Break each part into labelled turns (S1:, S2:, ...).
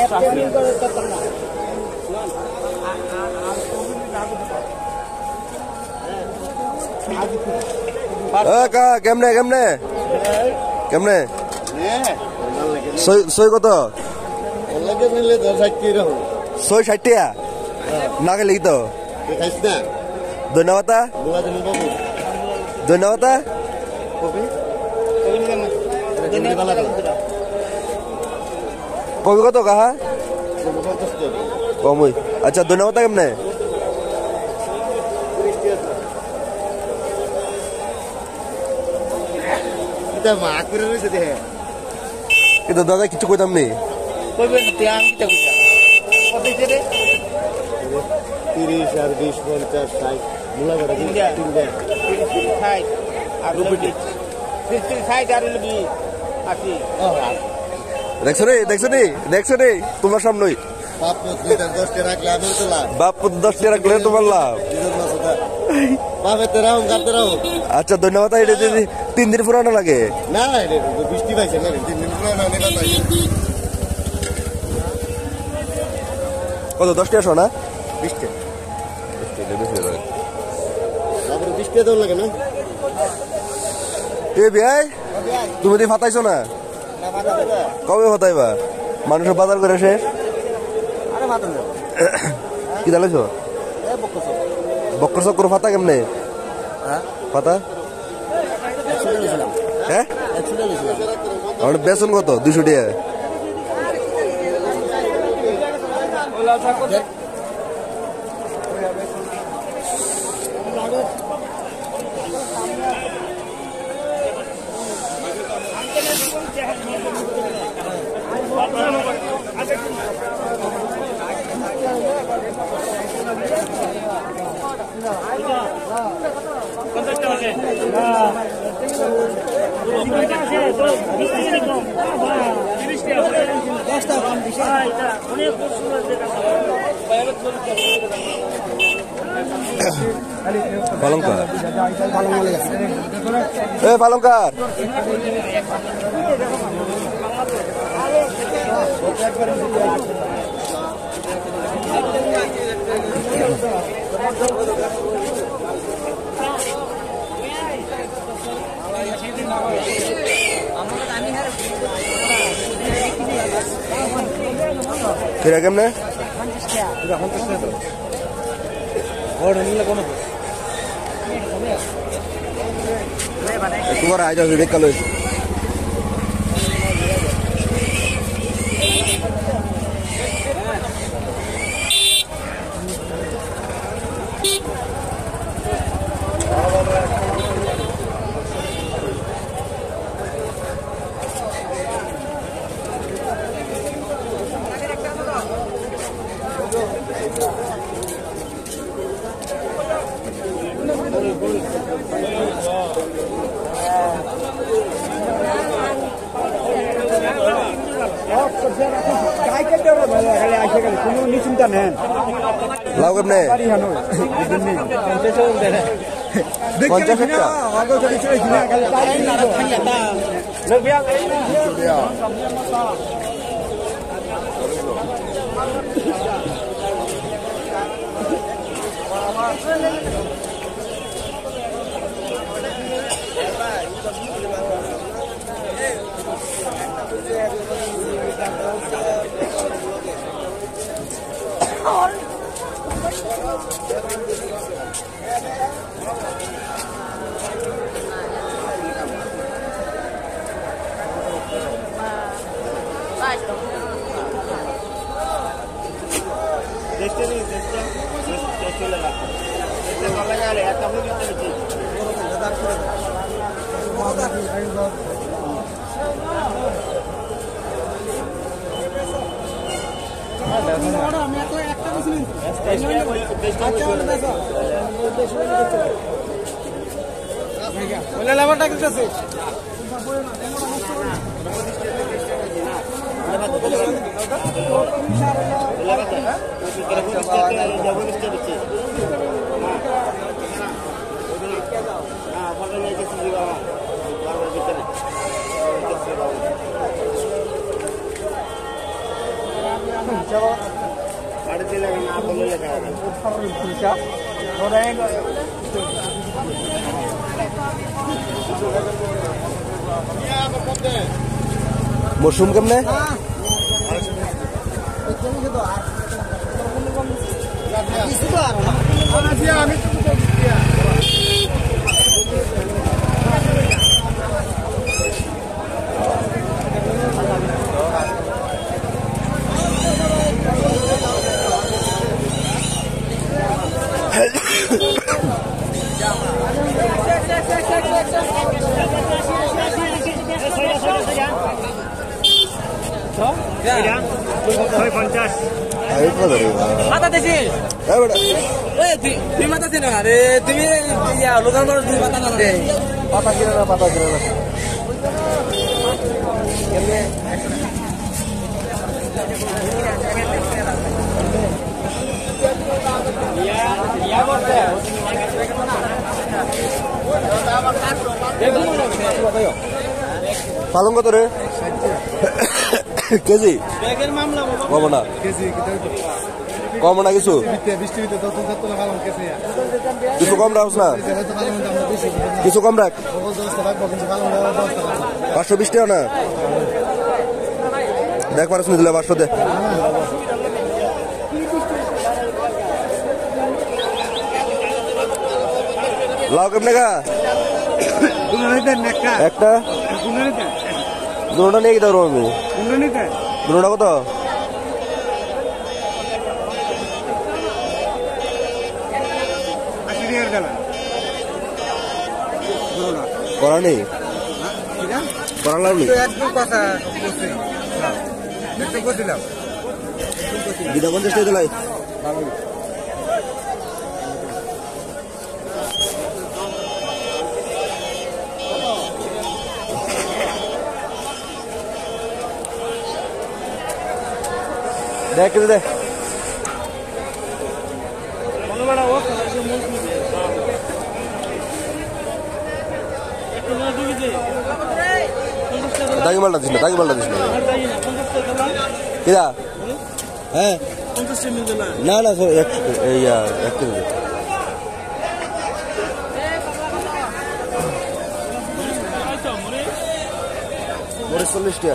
S1: কেমনে কেমনে কেমনে সই কত 60 টাকা না গেলে তো ধন্যবাদ ধন্যবাদ কবি কত কাহা কমই আচ্ছা ধন্যবাদ কেমনে কিন্তু দাদা কিছু কইতাম নেই 30 আর 20 50 60 মুলা করে 3 আর 60 আর 20 80 দেখছো রে তোমার সামনেই বাপ 10 টাকা রাখলে আমি তো লাভ বাপ 10 টাকা রাখলে তোমার লাভ বাপে তেরাও গাতে রাও আচ্ছা ধন্যবাদ এটা 3 দিন পুরানো লাগে না এটা বৃষ্টি পাইছে না 3 দিন পুরানো নেবা তাই কত 10 টাকা শোনা 20 টাকা বেশি লাগে তারপরে 20 টাকা দাও লাগে না এ ভাই তুমি দি ফাটাইছো না কবে ফাটাইবা মানুষের বাজার করে শেষ আরে ফাটান কি দালাইছো বক্কর চক্কর ফাটা কেমনে ফাটা হ্যাঁ আমার বেতন কত 200 টাকা পালংকার পালংকার ফিরা কেমনে তোমার আজ দেখা লইছে লাউ কেমনে 50 টাকা মশরুম কেমনে?
S2: মাথা দেশি তুই মাথা দিন আরে তুমি লোকাল মানুষ দুই মাথা না
S1: পাতা কিনে না পাতা কিনে না পালং কত রে কেজি কম না কম না কিছু কিছু কম রাখছ না কিছু কম রাখ 520 টাকা না দেখ পারছ না দিলে 500 দে লাউ কেমনে কা একটা দুটা নিয়ে গেতে আমি দুটা কত করা নেই করা লাগনি গীতা 50 টাকা দিলাই দেখ দে দাগি মালটা দিস না কিরা হ্যাঁ না না এক কেজি মরিচ 40 টাকা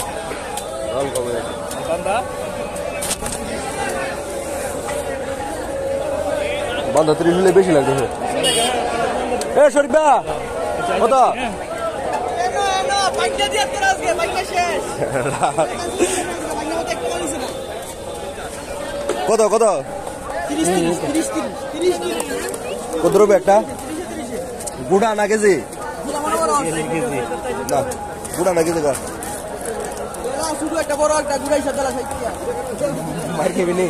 S1: বান্ধা 30 হলে বেশি লাগবে এ শরীফা কত কত কত কত রুপে একটা গুড়া না কেজি না গুড়া না কেজি মার খেবি নি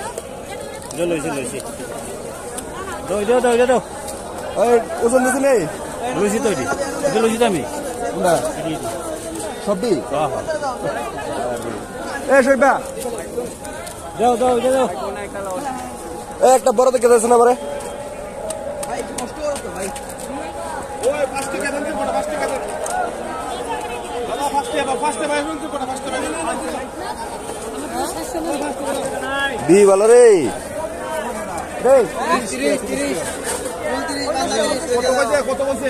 S1: ওজন দিছি নেই লইছি তো লইছি তো আমি না সবই এ শৈবা যাও যাও যাও একটা বড় থেকে যাচ্ছে না বারে বি ভালো রে কত বলছে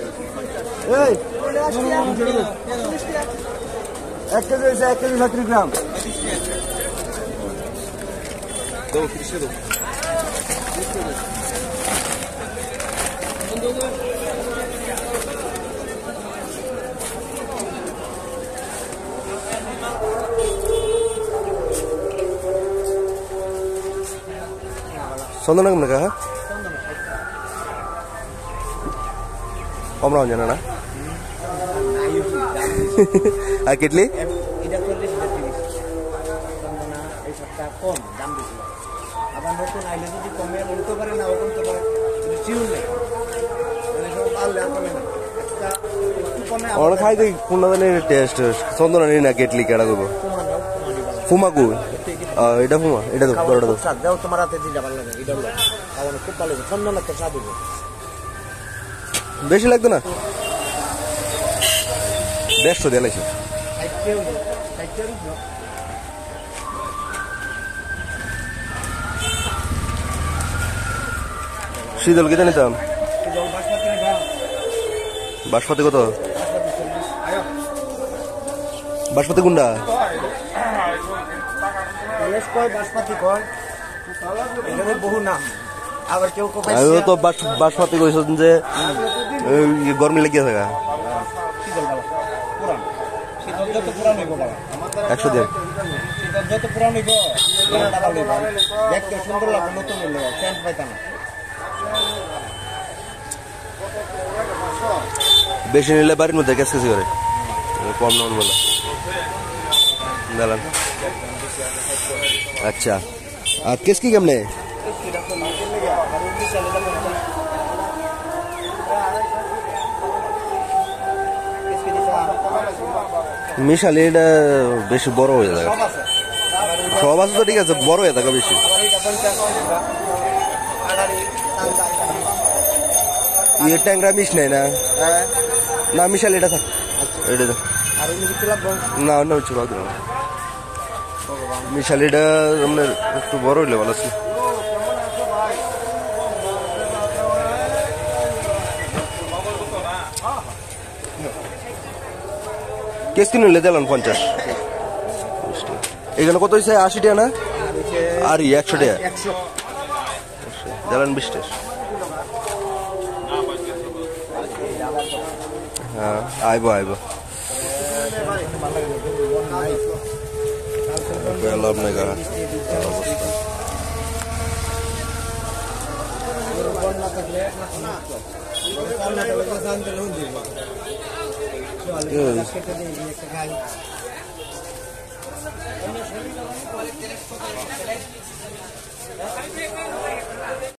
S1: 1 কেজি হয়েছে 1 কেজি 30 গ্রাম চন্দন কেমন কম রাউন জানা না আর কেটলি খাই দিই কোনটা টেস্ট চন্দন না কেটলি কেডা দেবো ফুমাকু এটা ফুমা এটা তো বড়টা তো স্বাদ দাও তোমার হাতে দিতে ভালো লাগে এটা হলো খাওয়ানো খুব ভালো লাগে চন্দন একটা স্বাদ হবে বেশি লাগতো না 150 দিয়ে লাইছে শীতল কেটে নিতাম। বাসপাতি কত? বাসপাতি কোনটা?
S2: বহু নাম আবার কেউ
S1: তো বাসপাতি কইছেন যে গরমে লেগে থাকা 100 দিন
S2: যত পুরান হইব দেখতে সুন্দর লাগবে, নতুন হইলে সেন্ট পাইতাম না।
S1: বেশি নিলে বাড়ির মধ্যে গ্যাস কেসি করে, কম নেন বলে দিলাম। আচ্ছা, আর কেস কি কেমনে? মিশালি এটা বেশি বড় হয়ে যায়, সব আছে তো ঠিক আছে, বড় হয়ে থাকে বেশি। ইয়ে ট্যাংরা মিশ নেই না? না মিশালি এটা থাক, এটা না অন্য কিছু লাগবে না। মিশালিটা আপনার একটু বড় হইলে ভালো ছিল। কেস কিনে নিলে দিলাম 50। এখানে কত হয়েছে? 80 টাকা না? আর 100 টাকা দিলেন 20 টাকা। হ্যাঁ আইব আইব লাভ নাই করা অবস্থা।